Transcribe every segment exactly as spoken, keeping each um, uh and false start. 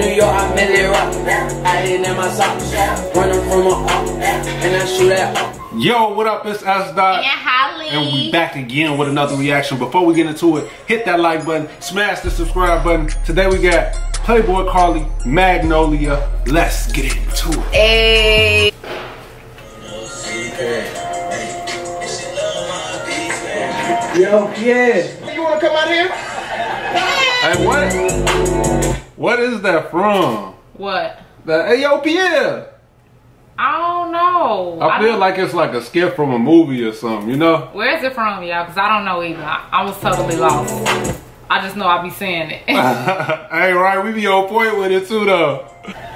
New York, I made it rock. I didn't in my socks. Running from a up, and I shoot at up. Yo, what up? It's S Dot. And Holly. And we back again with another reaction. Before we get into it, hit that like button, smash the subscribe button. Today we got Playboi Carti, Magnolia. Let's get into it. Hey. Yo, yeah. You wanna come out here? Hey, what? What is that from? What? The Hey Yo Pierre. I don't know. I, I feel don't... like it's like a skit from a movie or something, you know? Where is it from, y'all? Because I don't know either. I, I was totally lost. I just know I be saying it. Hey, right, we be on point with it too, though.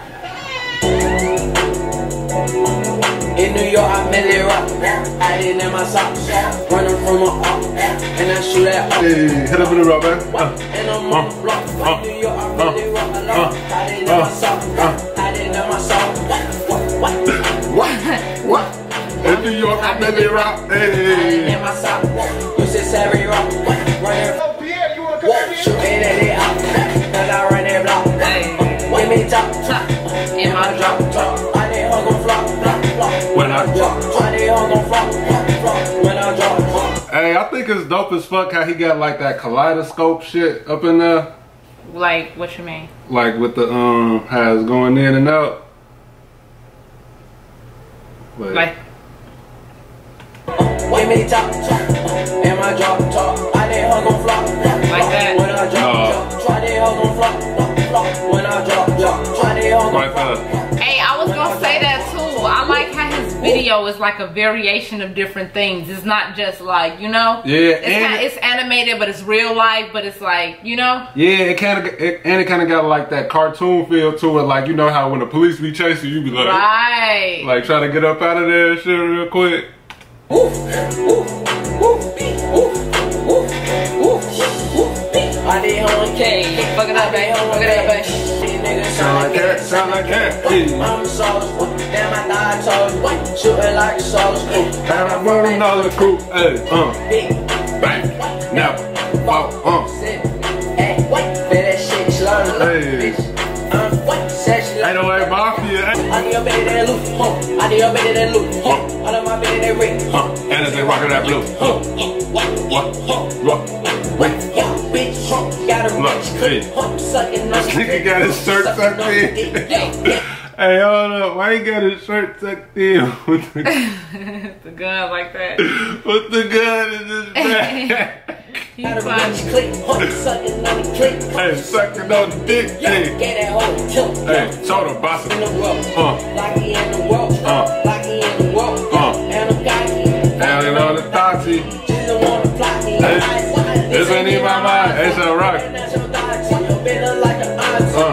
In New York, I made it rock. I didn't in my socks. Running from a up, and I shoot at up. Hey, hit up in the rock, man. Uh, And I'm on the block. In New York, I made it rock. I didn't in my socks. I didn't in my socks. What? What? What? In New York, I made it rock. I didn't Hey. in my socks. You said Savvy Rock. Running. Oh, Pierre, you wanna come out here? Shooting at it out. Cause I run that block. Give me top, top. In my drop, drop. I didn't hung on flop, flop, flop. When I drop, I didn't hung on flop, flop, flop. When I drop, drop. Hey, I think it's dope as fuck how he got like that kaleidoscope shit up in there. Like, what you mean? Like with the, um, how it's going in and out. Wait. Like, Give me top, top. In my drop, top. I didn't hung on flop, flop, flop. Like that? When I drop, No. drop. Try to hung on flop, flop, flop. When I drop, drop. Try to hung on Right flop. there. hey, I was gonna say that too. I like how his video is like a variation of different things. It's not just like, you know? Yeah, It's, and kinda, it's animated, but it's real life, but it's like, you know? yeah, it kind of, it, and it kind of got like that cartoon feel to it. Like, you know how when the police be chasing you, be like, Right. like trying to get up out of there and shit real quick. Woof, woof, woof, beat, woof, woof, woof, woof, beat. I did hung K. Fuck it up, babe. Fuck it up, babe. These niggas Sound like that, sound like that. Yeah. I'm a sauce, damn I thought I told you. Shooting like a sauce, And I'm running another crew. Hey, uh, big, bang, never, oh, uh. sit, hey, feel that shit slow, Hey. bitch. Um, what, sexy, Ain't no way mafia. Hey. I need your baby that loop, huh? I need your baby that loop, huh? I love my baby that ring, Huh, and it's like rockin' that blue. Huh, what, what, wait. yo, bitch, huh? Got a Look, rich hey. clip, huh? Sucking on This nigga got his shirt tucked in. Hey, hold up, why he got his shirt tucked in with the, The gun like that. with the gun in his back? He Got a funny. rich clip, huh? Sucking on the clip, Hey, sucking on the dick. Hey, get that whole tilt, hey, soda in bossa. the world, Uh, like he in the world, Uh. like he in the world, Uh. and I'm cocky, down in on the Tati. just don't wanna fly me. Hey, this ain't in my mind. Hey, so rock. Uh.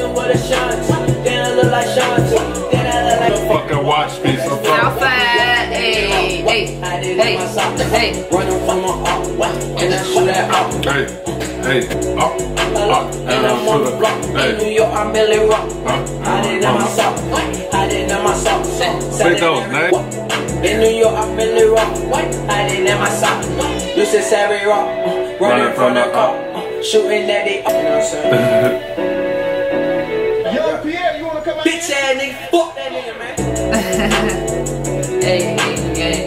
Fucking watch me so fuck. Outside. Hey, hey, hey, hey. Running from my up, and I shoot that up. Hey, hey, up, up, and And I'm on the block. I'm In Hey, New York, I'm Billy Rock. uh, I didn't know uh, myself. I didn't know myself. Say those, man. In New York, I'm Billy Rock. I didn't know myself. You said Savvy Rock. Running from the cop. Shooting at it. You know what I'm saying? Yo, Pierre, you wanna come out Bitch here? ass nigga. Fuck that nigga, man. Hey, hey, hey.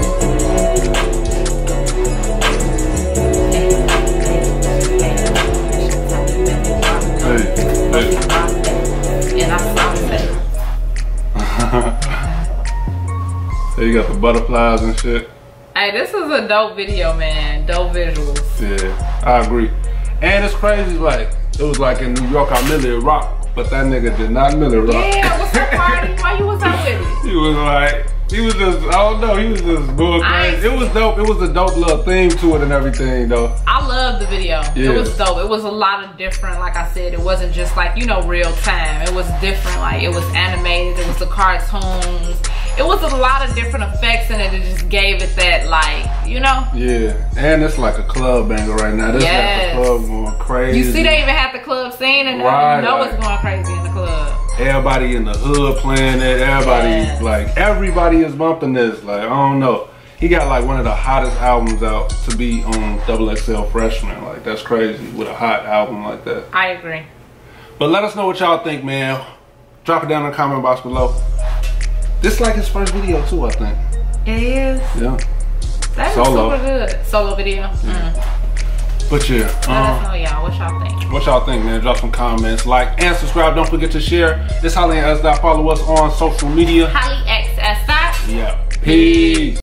hey, hey. And I saw that. So you got the butterflies and shit. Hey, this is a dope video, man. Dope visuals. Yeah, I agree. And it's crazy, like, it was like in New York, I Millie Rock, but that nigga did not Millie Rock. Yeah, what's up, party? Why you was out with it? He was like, he was just, I don't know, he was just going I- crazy. It was dope, it was a dope little theme to it and everything, though. I loved the video. Yeah. It was dope. It was a lot of different, like I said, it wasn't just like, you know, real time. It was different, like it was animated, it was the cartoons. It was a lot of different effects in it. It just gave it that, like, you know? Yeah, and it's like a club banger right now. This Yes. got the club going crazy. You see, they even had the club scene, and Right, you know like- it's going crazy in the club. Everybody in the hood playing it. Everybody, Yes. like, everybody is bumping this. Like, I don't know. He got like one of the hottest albums out to be on Double X L Freshman. Like, that's crazy with a hot album like that. I agree. But let us know what y'all think, man. Drop it down in the comment box below. This is like his first video too, I think. It is. Yeah. That's Solo. super good. Solo video. Mm. But yeah. Let Um, us know, y'all. What y'all think? what y'all think, man? Drop some comments, like, and subscribe. Don't forget to share. This Holly and S. Follow us on social media. Holly X S. Yeah. Peace.